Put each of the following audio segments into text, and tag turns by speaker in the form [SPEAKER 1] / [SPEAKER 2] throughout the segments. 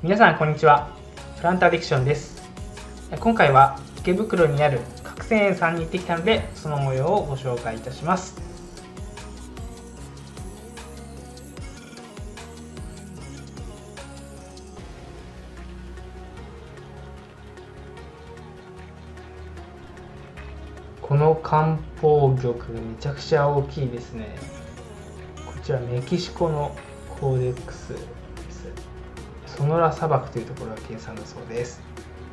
[SPEAKER 1] 皆さんこんにちは。プラントアディクションです。今回は池袋にある角仙園さんに行ってきたので、その模様をご紹介いたします。この漢方玉めちゃくちゃ大きいですね。こちらメキシコのコーデックスです。ソノラ砂漠というところが原産だそうです。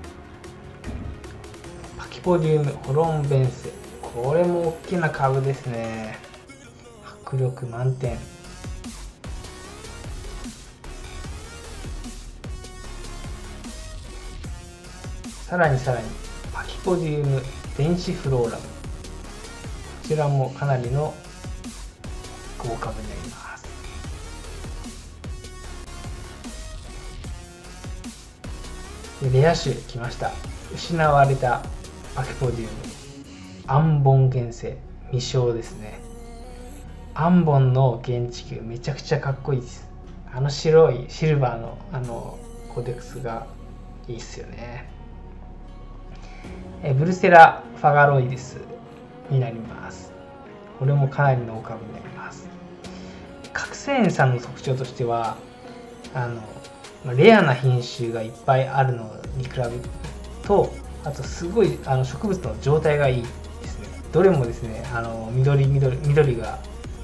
[SPEAKER 1] パキポディウムホロンベンセ、これも大きな株ですね。迫力満点。さらにパキポディウム電子フローラム、こちらもかなりの豪株になります。レア種来ました。失われたパキポディウムアンボン原生未生ですね。アンボンの原地球めちゃくちゃかっこいいです。白いシルバーのコーデックスがいいっすよね。ブルセラファガロイデスになります。これもかなりの大株になります。角仙園さんの特徴としてはレアな品種がいっぱいあるのに比べると、あとすごい植物の状態がいいですね。どれもですね緑が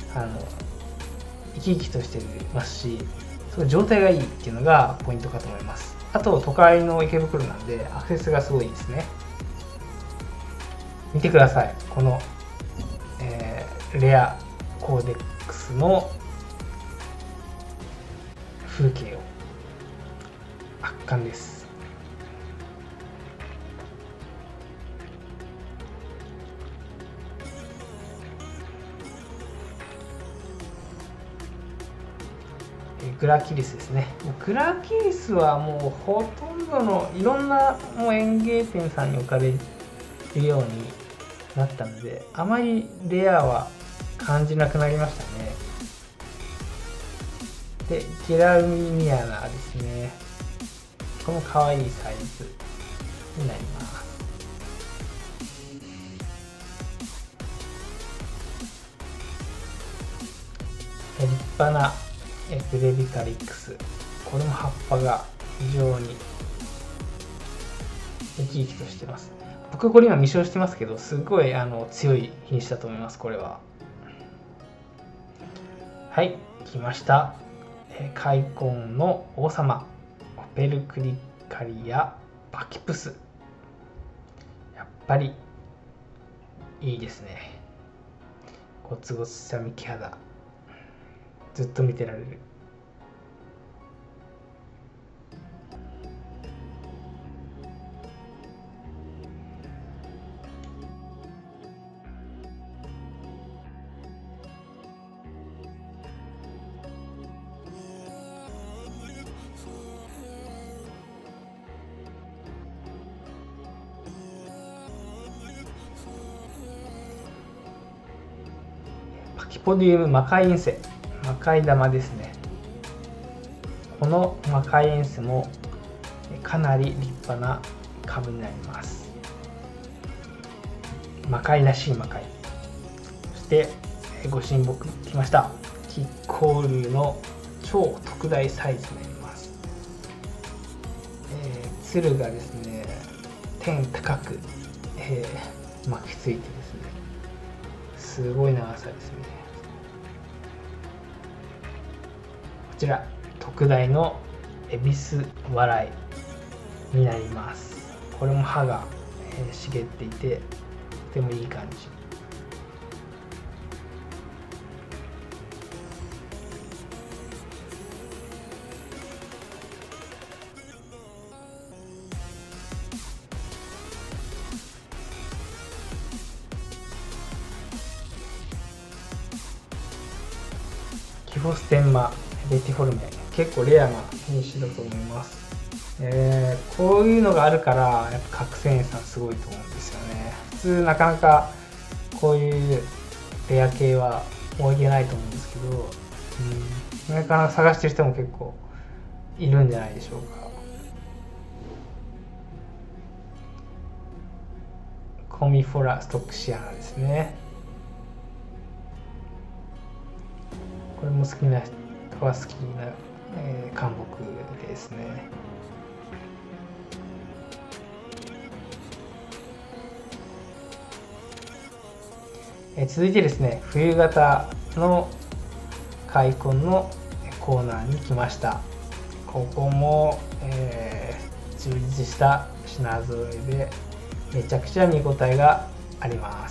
[SPEAKER 1] 生き生きとしてますし、その状態がいいっていうのがポイントかと思います。あと都会の池袋なんでアクセスがすごいですね。見てください、この、レアコーデックスの風景を。圧巻です。グラキリスですね。グラキリスはもうほとんどのいろんな園芸店さんに置かれるようになったので、あまりレアは感じなくなりましたね。でゲラウミアナですね。この可愛いサイズになります。立派なブレビカリックス、これも葉っぱが非常に生き生きとしてます。僕これ今未生してますけど、すごい強い品種だと思います。これははい来ました。開墾の王様オペルクリカリアパキプス、やっぱりいいですね。ゴツゴツした幹肌、ずっと見てられる。パキポディウム魔界遠征、魔界玉ですね。この魔界遠征もかなり立派な株になります。魔界らしい魔界。そしてご神木来ました。キッコールの超特大サイズになります。つるがですね天高く、巻きついてですね、すごい長さですね。こちら特大の恵比寿笑いになります。これも葉が茂っていてとてもいい感じ。キフォステンマベティフォルメ、結構レアな品種だと思います。こういうのがあるからやっぱ角仙園さんすごいと思うんですよね。普通なかなかこういうレア系は置いてないと思うんですけど、なかなか探してる人も結構いるんじゃないでしょうか。 コミフォラストックシアナですね。これも好きな人は好きな、灌木ですね。続いてですね、冬型の開墾のコーナーに来ました。ここも、充実した品揃えでめちゃくちゃ見応えがあります。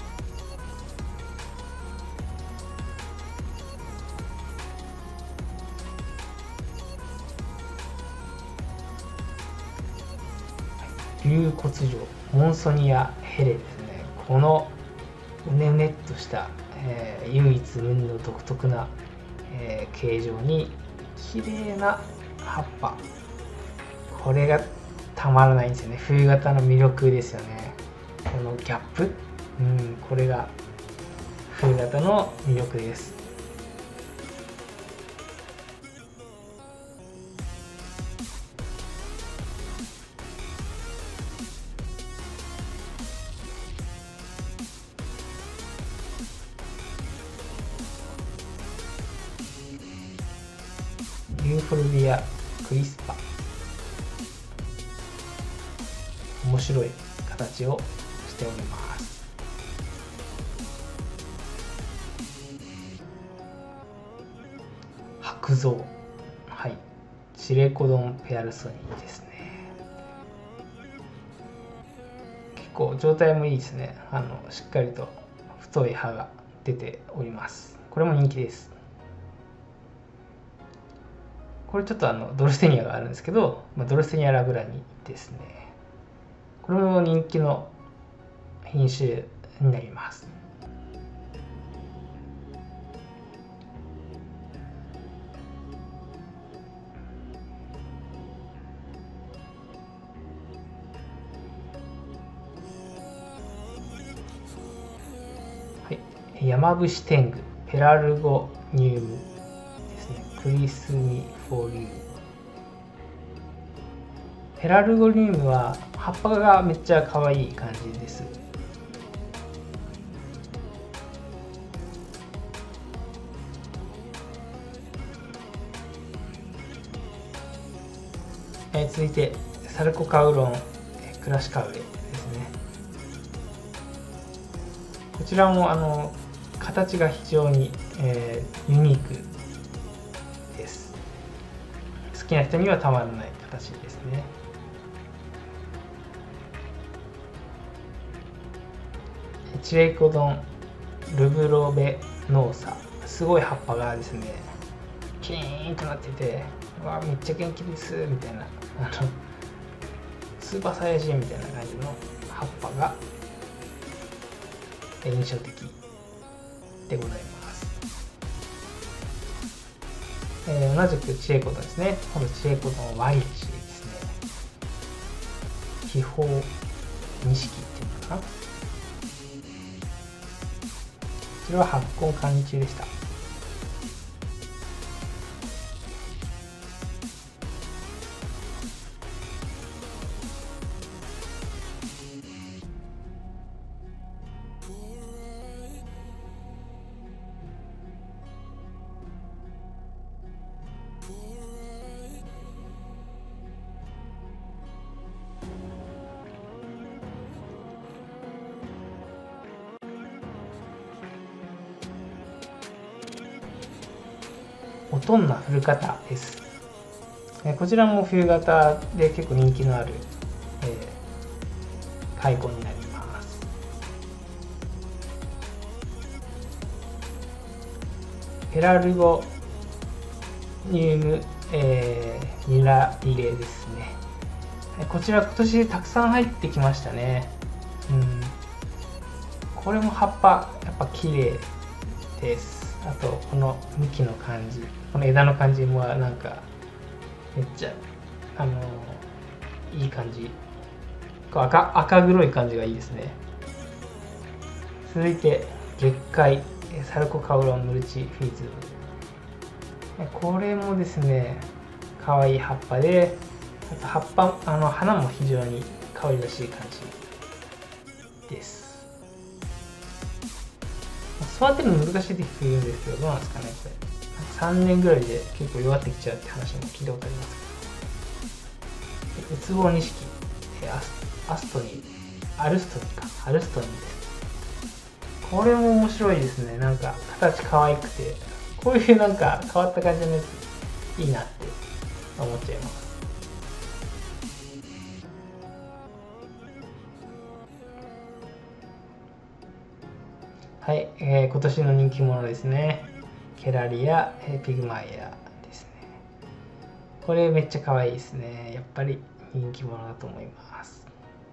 [SPEAKER 1] 竜骨状モンソニアヘレですね。このうねうねっとした、唯一無二の独特な、形状に綺麗な葉っぱ、これがたまらないんですよね。冬型の魅力ですよね。このギャップ、これが冬型の魅力です。ユーフォルビアクリスパ、面白い形をしております。白象、はい、チレコドンペアルソニーですね。結構状態もいいですね。しっかりと太い葉が出ております。これも人気です。これちょっとドルステニアがあるんですけど、ドルステニアラブラニですね。これも人気の品種になります。はい、山伏天狗ペラルゴニウムですね。クリスミフォリウム。ペラルゴニウムは葉っぱがめっちゃ可愛い感じです。続いてサルコカウロンクラシカウレですね。こちらも形が非常に、ユニークです。好きな人にはたまらない形ですね。チレコドンルブロベノーサ、すごい葉っぱがですねキーンとなってて、わめっちゃ元気ですみたいな、スーパーサイヤ人みたいな感じの葉っぱが印象的でございます。同じくチレコドンですね。このチレコドンワイチですね。気泡錦っていうのかな。こちらは発根管理中でした。オトンナフルカタです。こちらも冬型で結構人気のある、開墾になります。ペラルゴニウム、ニラリレですね。こちら今年たくさん入ってきましたね。これも葉っぱやっぱ綺麗です。あとこの幹の感じ、この枝の感じもなんかめっちゃいい感じ、赤黒い感じがいいですね。続いて月海サルコカウロンムルチフィズム、これもですね可愛い葉っぱで、あと葉っぱ花も非常に可愛らしい感じです。育てるの難しいって言うんですけど、どうなんですかね、これ。3年ぐらいで結構弱ってきちゃうって話も聞いたことありますけど。ウツボニシキ、アルストニーです。これも面白いですね。なんか形可愛くて、こういうなんか変わった感じのやついいなって思っちゃいます。はい、今年の人気者ですね。ケラリア、ピグマイアですね。これめっちゃ可愛いですね。やっぱり人気者だと思います。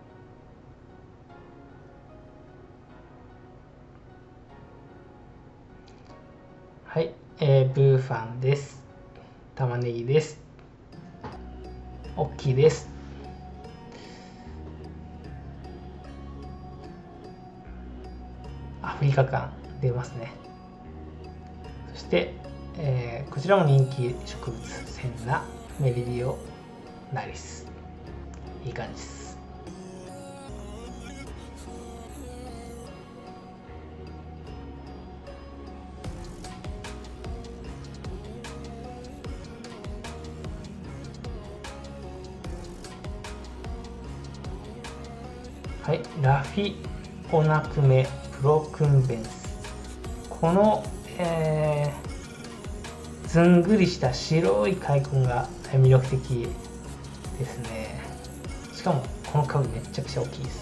[SPEAKER 1] はい、ブーファンです。玉ねぎです。大きいです。アフリカ感出ますね。そして、こちらも人気植物、センナ、メリディオナリス。いい感じです。はい、ラフィオナクメプロクンベンス。この、ずんぐりした白い開根が魅力的ですね。しかもこの株めちゃくちゃ大きいです。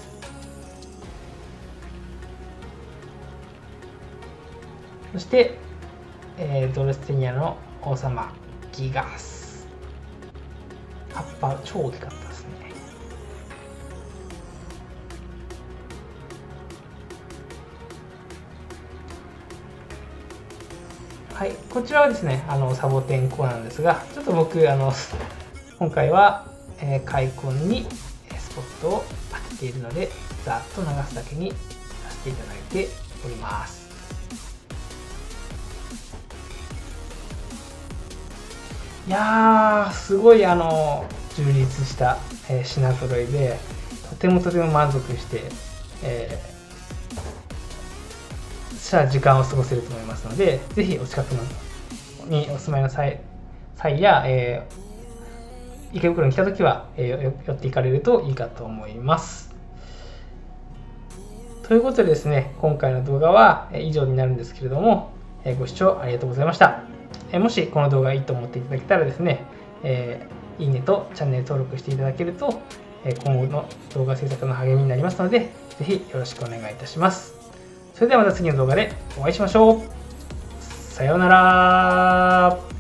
[SPEAKER 1] そして、ドルステニアの王様ギガス。葉っぱ超大きかったですね。はい、こちらはですね、サボテンコなんですが、ちょっと僕、今回は、開根にスポットを当てているので、ざっと流すだけにさせていただいております。いやー、すごい充実した、品揃えで、とても満足して、時間を過ごせると思いますので、ぜひお近くにお住まいの際や、池袋に来たときは、寄っていかれるといいかと思います。ということでですね、今回の動画は以上になるんですけれども、ご視聴ありがとうございました。もしこの動画いいと思っていただけたらですね、いいねとチャンネル登録していただけると、今後の動画制作の励みになりますので、ぜひよろしくお願いいたします。それではまた次の動画でお会いしましょう。さようなら。